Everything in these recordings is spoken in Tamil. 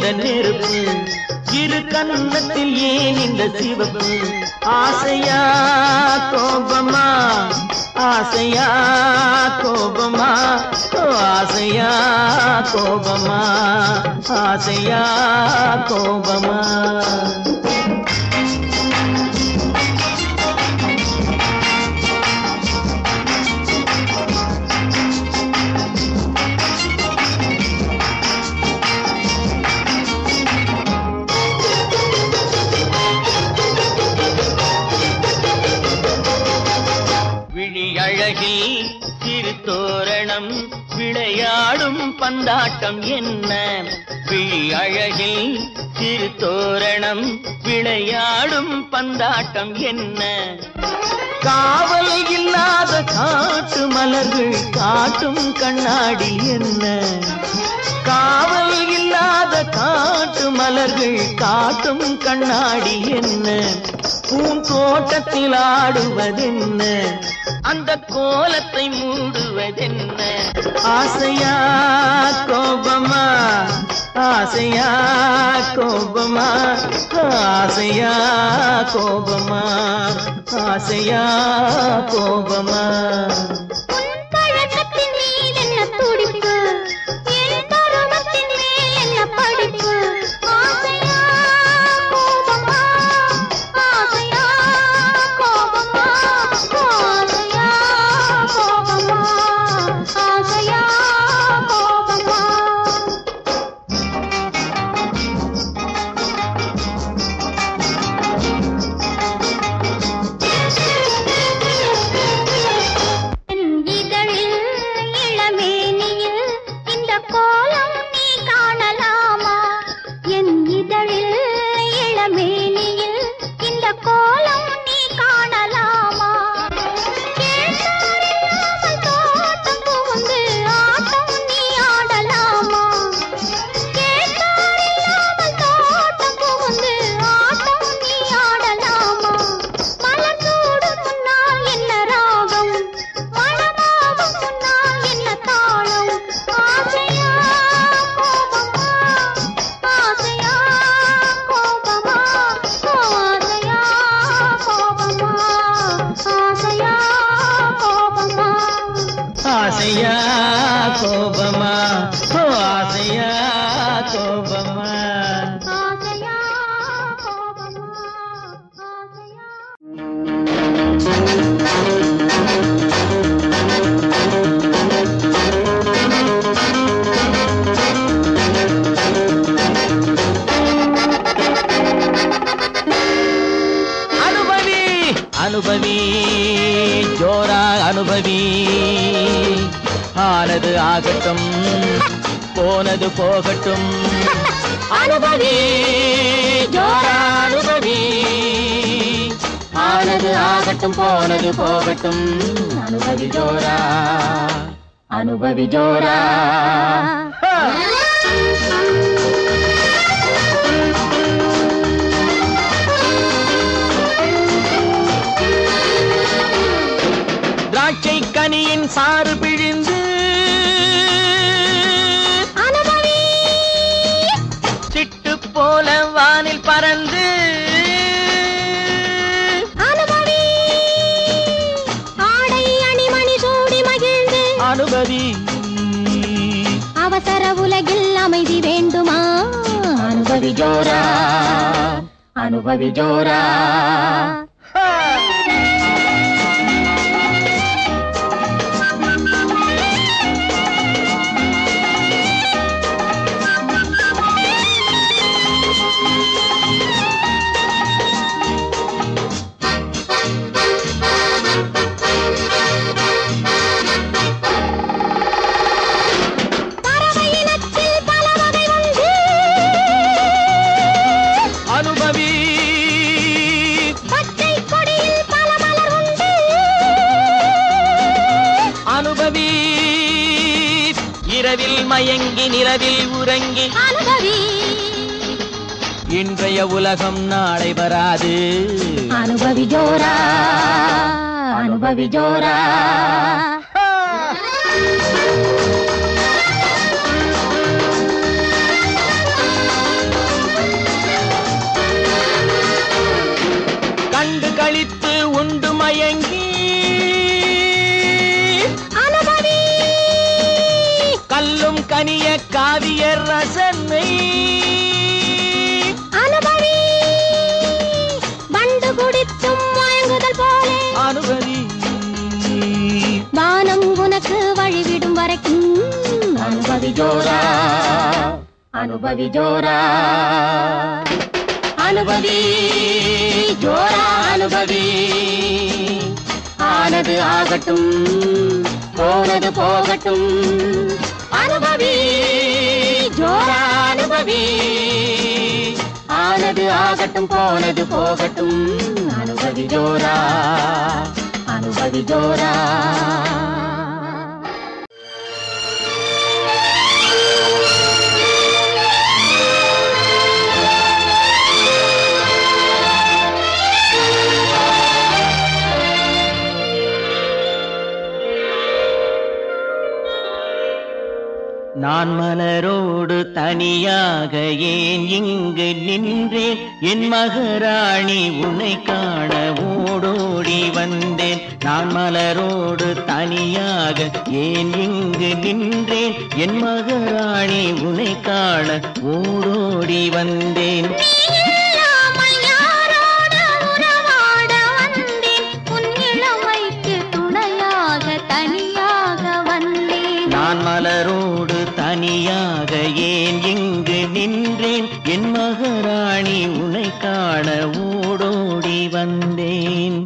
நெருப்பு இரு கன்னத்தில் ஏன் இந்த சிவப்பு ஆசையா கோபமா ஆசையா கோபமா ஆசையா கோபமா ஆசையா கோபமா அழகில் சிறு தோரணம் விளையாடும் பந்தாட்டம் என்ன விழி அழகில் சிறு தோரணம் விளையாடும் பந்தாட்டம் என்ன காவல் இல்லாத காட்டு மலர்கள் காட்டும் கண்ணாடி என்ன காவல் இல்லாத காட்டு மலர்கள் காட்டும் கண்ணாடி என்ன பூந்தோட்டத்தில் ஆடுவதென்ன அந்த கோலத்தை மூடுவதென்ன ஆசையா கோபமா ஆசையா கோபமா ஆசையா கோபமா ஆசையா கோபமா ஆசையா கோபமா ஆசையா கோபமா ஆசையா கோபமா அனுபவி அனுபவி ஜோரா அனுபவி ஆனது ஆகட்டும் போனது போகட்டும் அனுபவி ஜோரா அனுபவி ஆனது ஆகட்டும் போனது போகட்டும் அனுபவி ஜோரா அனுபவி ஜோரா திராட்சை கனியின் சாறு பிழிந்து சிட்டு போல வானில் பறந்து ஆடை அணிமணி சூடி மகிழ்ந்து அனுபவி அவசர உலகில் அமைதி வேண்டுமா அனுபவி ஜோரா அனுபவி ஜோரா இரவில் மயங்கி நிலவில் உறங்கி அனுபவி இன்றைய உலகம் நாளை வராது அனுபவி ஜோரா அனுபவி ஜோரா கனிய காவிய ரசனை அனுபவி வண்டு குடித்தும் மயங்குதல் போலே அனுபவி வானம் உனக்கு வழிவிடும் வரைக்கும் அனுபவி ஜோரா அனுபவி ஜோரா அனுபவி ஜோரா அனுபவி ஆனது ஆகட்டும் போனது போகட்டும் அனுபவி ஜோரா அனுபவி ஆனது ஆகட்டும் போனது போகட்டும் அனுபவி ஜோரா அனுபவி ஜோரா நான் மலரோடு தனியாக ஏன் இங்கு நின்றேன் என் மகாராணி உன்னை காண ஓடோடி வந்தேன் நான் மலரோடு தனியாக ஏன் இங்கு நின்றேன் என் மகாராணி உன்னை காண ஓடோடி வந்தேன் நான் மலரோடு தனியாக ஏன் இங்கு நின்றேன் என் மகாராணி உன்னை காண ஓடோடி வந்தேன்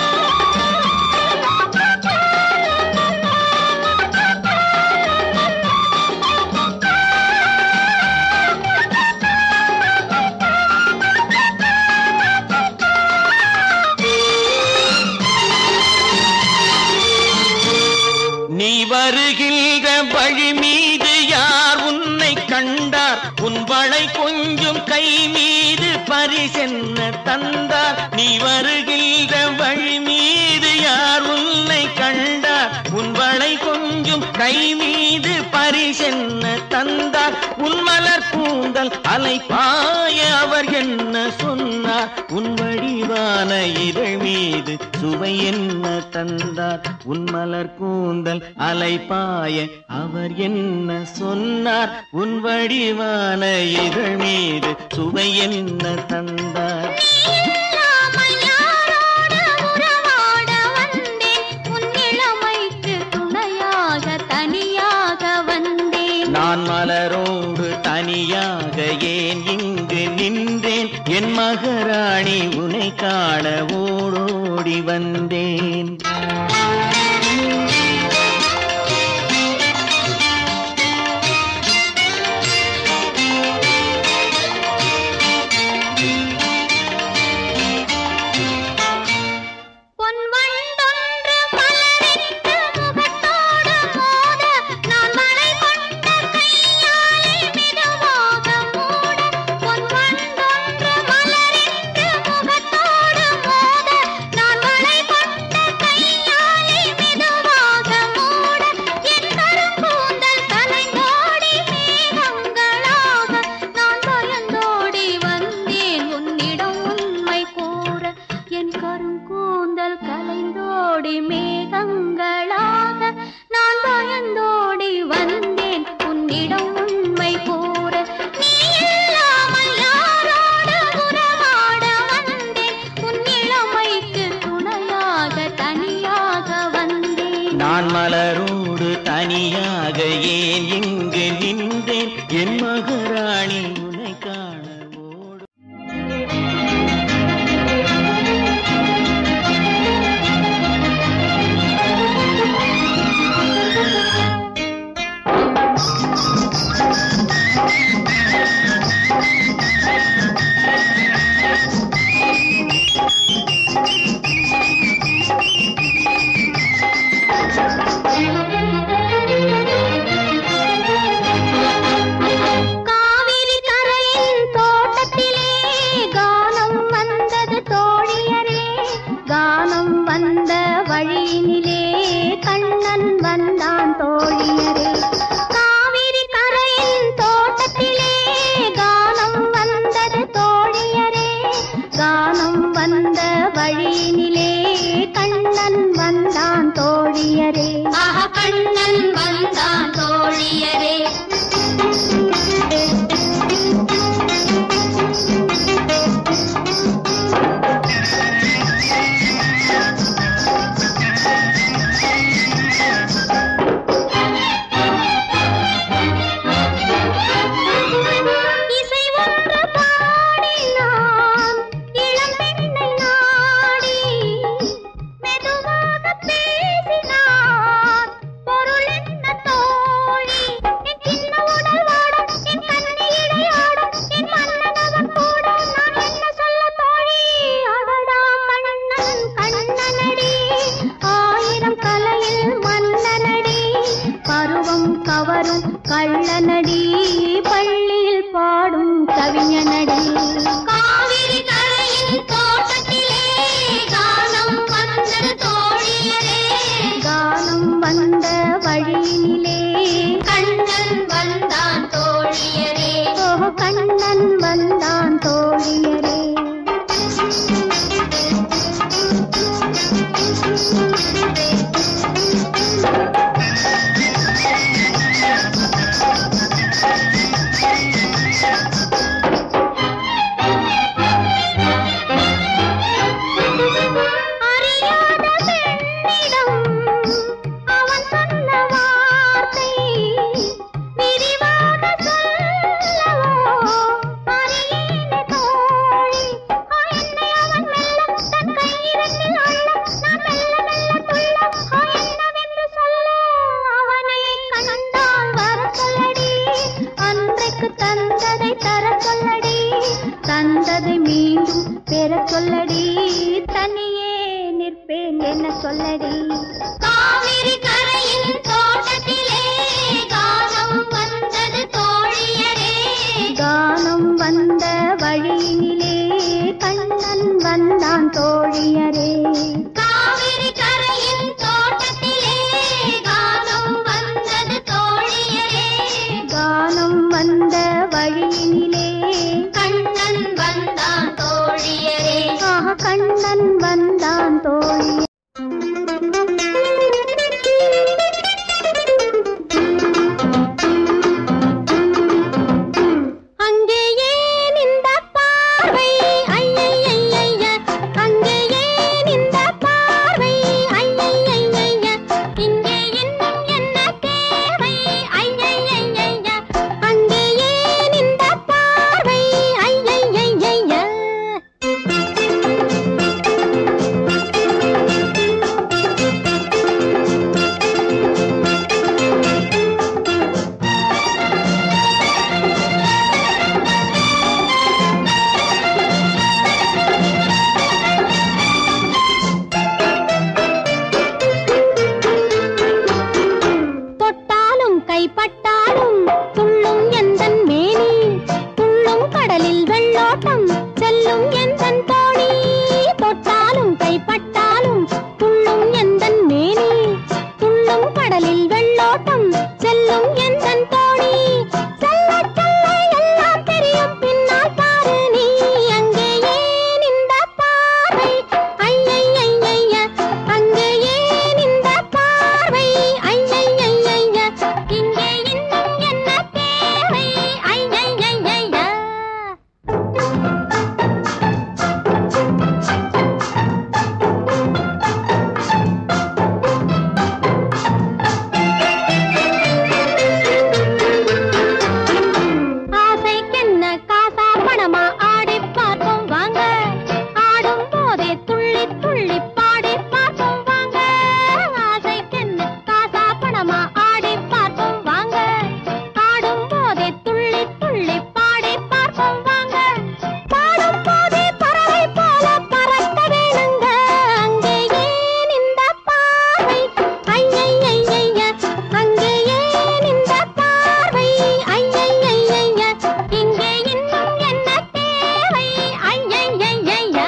நீ வருகின்ற வழி மீது யார் உன்னை கண்டார் உன் வளை கொஞ்சம் கை மீது பரிசென்ன தந்தார் நீ வருகின்ற வழி மீது யார் உன்னை கண்டார் உன் வளை கொஞ்சம் கை மீது பரிசென்ன தந்தார் உன் மலர் கூந்தல் அலை பாய அவர் என்ன சொன்னார் உன் வடிவான இதழ் மீது சுவை என்ன தந்தார் உன் மலர் கூந்தல் அலை பாய அவர் என்ன சொன்னார் உன் வடிவான இதழ் மீது சுவை என்ன தந்தார் நான் மலரோடு தனியாக ஏன் இங்கு நின்றேன் என் மகாராணி உன்னை காண ஓடோடி வந்தேன் நான் மலரோடு தனியாக ஏன் இங்கு நின்றேன் என் மகாராணி உன்னை காண ஓடு காவிரி கரையில் பருவம் கவரும் கள்ளநடி பள்ளியில் பாடும் கவிஞனடி காவிரி கரையில் தோட்டத்திலே கானம் வந்த தோழியரே கானம் வந்த வழியினிலே கண்ணன் வந்தான் தோழியரே ஓ கண்ணன் வந்தான் தோழியரே தந்ததை மீண்டும் பெற சொல்லடி தனியே நிற்பேன் என்ன சொல்லடி காவிரி கரையில் தோட்டத்திலே கானம் வந்தது தோழியரே கானம் வந்த வழியினிலே கண்ணன் வந்தான் தோழியரே காவிரி கரையில் தோட்டத்திலே கானம் வந்தது தோழியரே கானம் வந்த வழியினிலே கண்ணன் வந்தான் தோழியரே கண்ணன் வந்தான் தோழியரே அங்கே ஏன் இந்த பார்வை ஐயையைய அங்கே ஏன் இந்த பார்வை ஐயையைய இங்கே இன்னும் என்ன தேவை ஐயையைய அங்கே ஏன் இந்த பார்வை ஐயையைய தொட்டாலும் கைப்பட்டாலும் துள்ளும் எந்தன் மேனி துள்ளும் கடலில் வெள்ளோட்டம் செல்லும் எந்தன் தோணி தொட்டாலும் கைப்பட்டாலும் துள்ளும் எந்தன் மேனி துள்ளும் கடலில் வெள்ளோட்டம் செல்லும் எந்தன் தோணி செல்ல செல்ல எல்லாம் தெரியும் பின்னால் பாரு நீ அங்கே ஏன் இந்த பார்வை ஐயையைய அங்கே ஏன் இந்த பார்வை ஐயையைய இங்கே இன்னும் என்ன தேவை ஐயையைய ஆசைக்கென்ன காசா பணமா ஆடி பார்ப்போம் வாங்க ஆடும் போதே துள்ளி துள்ளி பாடி பார்ப்போம் வாங்க ஆசைக்கென்ன காசா பணமா ஆடி பார்ப்போம் வாங்க ஆடும் போதே துள்ளி துள்ளி பாடி பார்ப்போம் வாங்க பாடும் போதே பறவை போல பறக்க வேணுங்க அங்கே ஏன் இந்த பார்வை ஐயையைய அங்கே ஏன் இந்த பார்வை ஐயையைய இங்கே இன்னும் என்ன தேவை ஐயையைய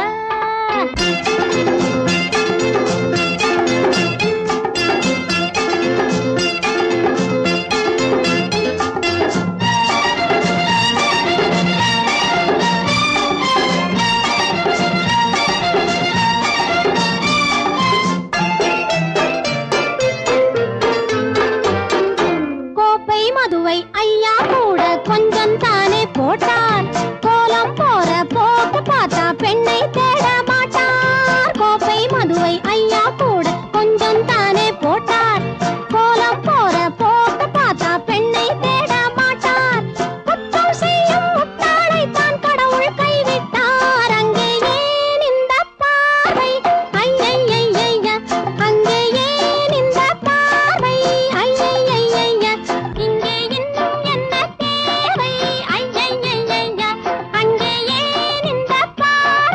கோப்பை மதுவை ஐயா கூட கொஞ்சம் தானே போட்டார் கோலம் போற போக்கு பார்த்தா பெண்ணை தேட மாட்டார் கோப்பை மதுவை ஐயா கூட கொஞ்சம் தானே போட்டார் கோலம் போற போக்கு பார்த்தா பெண்ணை தேட மாட்டார் குற்றம் செய்யும் முட்டாளை தான் கடவுள் கைவிட்டார் அங்கே ஏன் இந்த பார்வை ஐயையைய அங்கே ஏன் இந்த பார்வை ஐயையைய இங்கே இன்னும் என்ன தேவை ஐயையைய அங்கே ஏன் இந்த பார்வை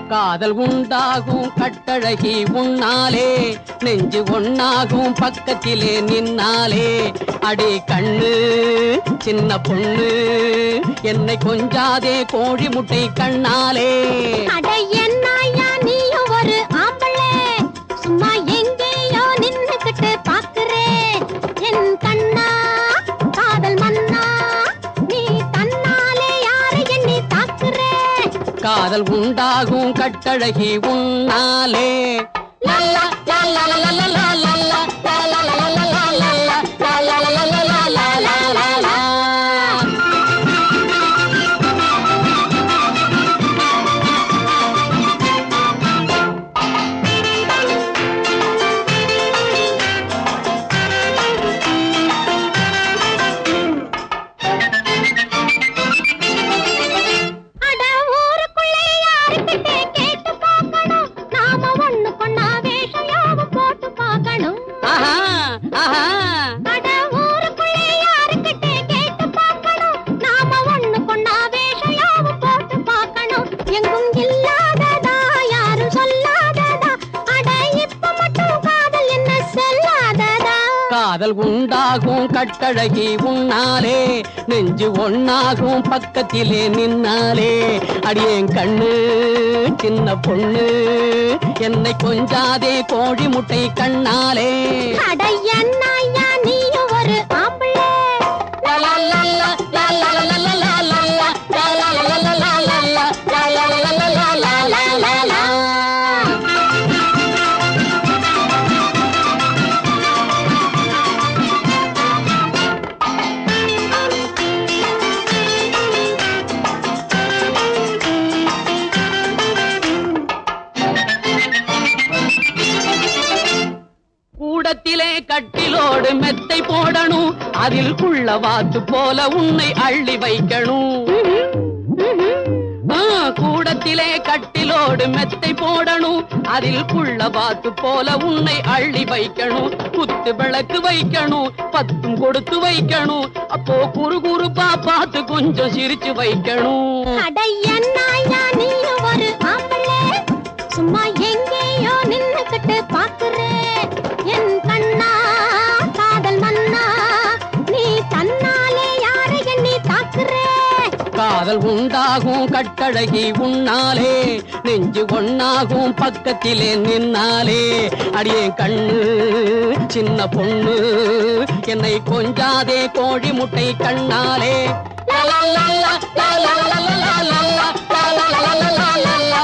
காதல் உண்டாகும் கட்டழகி உன்னாலே நெஞ்சு ஒன்னாகும் பக்கத்திலே நின்னாலே அடி கண்ணு சின்ன பொண்ணு என்னை கொஞ்சாதே கோழி முட்டை கண்ணாலே அட என்னையா நீயும் ஒரு ஆம்பளே சும்மா எங்கேயோ நின்னுக்கிட்டு பாக்குறே என் கண்ணா காதல் மன்னா நீ தன்னாலே யாரை எண்ணி தாக்குறே காதல் உண்டாகும் கட்டழகி உன்னாலே லல்லா லல்லா லல்லா லல்லா லல்லா லல்லா லல்லா லல்லா லல்லா லல்லா. அட ஊருக்குள்ளே யாருக்கிட்டே கேட்டு பார்க்கணும் நாம ஒண்ணு கொண்டா வேஷம் யாவும் போட்டு பார்க்கணும் ஆஹா ஆஹா அட ஊருக்குள்ளே யாருக்கிட்டே கேட்டு பார்க்கணும் நாம ஒண்ணு கொண்டா வேஷம் யாவும் போட்டு பார்க்கணும் எங்கும் இல்லாததா யாரும் சொல்லாததா அட இப்ப மட்டும் காதல் என்ன செல்லாததா காதல் உண்டாகும் கட்டழகி உன்னாலே நெஞ்சு ஒன்னாகும் பக்கத்திலே நின்னாலே அடியேன் கண்ணு சின்ன பொண்ணு என்னை கொஞ்சாதே கோழி முட்டை கண்ணாலே அட என்னையா நீயும் ஒரு ஆம்பளே லல்லா லல்லா லல்லா லல்லா லல்லா லல்லா லல்லா லல்லா லல்லா. கூடத்திலே கட்டிலோடு மெத்தை போடணும் அதில் குள்ள வாத்து போல உன்னை அள்ளி வைக்கணும் கூடத்திலே கட்டிலோடு மெத்தை போடணும் அதில் குள்ள வாத்து போல உன்னை அள்ளி வைக்கணும் குத்து விளக்கு வைக்கணும் பத்தும் கொடுத்து வைக்கணும் அப்போ குறுகுறுப்பா பார்த்து கொஞ்சம் சிரிச்சு வைக்கணும் அட என்னையா நீயும் ஒரு ஆம்பளே சும்மா எங்கேயோ நின்னுக்கிட்டு பாக்குறே என் கண்ணா காதல் மன்னா நீ தன்னாலே யாரை எண்ணி தாக்குறே காதல் உண்டாகும் கட்டழகி உன்னாலே நெஞ்சு ஒன்னாகும் பக்கத்திலே நின்னாலே அடியேன் கண்ணு சின்ன பொண்ணு என்னை கொஞ்சாதே கோழி முட்டை கண்ணாலே லல்லா லல்லா லல்லா லல்லா லல்லா லல்லா லல்லா லல்லா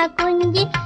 கொஞ்சி